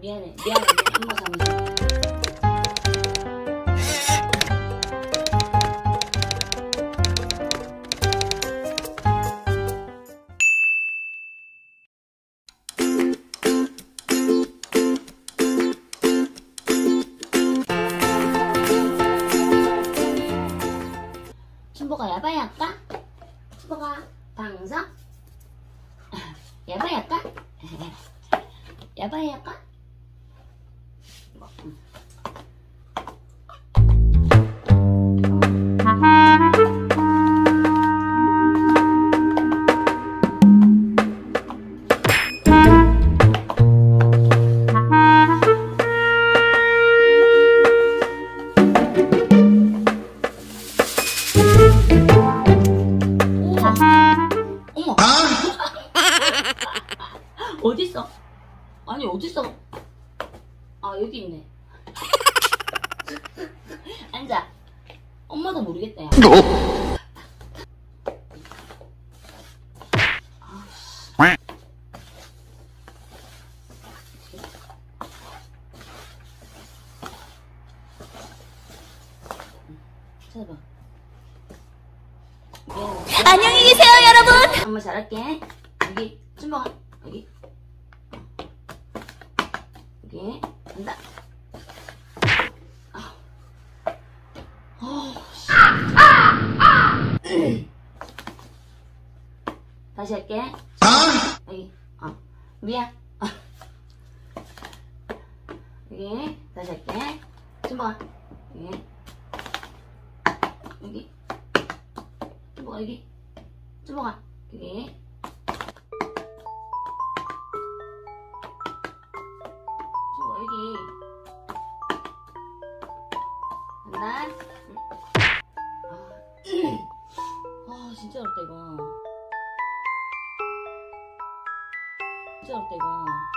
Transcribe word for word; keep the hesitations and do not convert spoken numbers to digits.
미안해 미안해 엄마 잘못했어. 춘보가 야바이 할까? 춘보가 방석? 야바이 할까? 야바이 할까? 뭐, 음. 어머! 어딨어? 아니 어딨어? 아 여기 있네. 앉아. 엄마도 모르겠다 야. 찾아봐. 미안해. 안녕히 계세요, 여러분. 엄마 잘할게. 여기 춘보가 여기 여기 간다. 아, 어, 씨. 다시 할게. 여기 어 미안. 어. 여기 다시 할게. 춘보가 여기 여기 춘보가 여기 춘보가 여기 춘보가 여기 간다. 아 진짜 어렵다 이거. 진짜 어렵다 이거.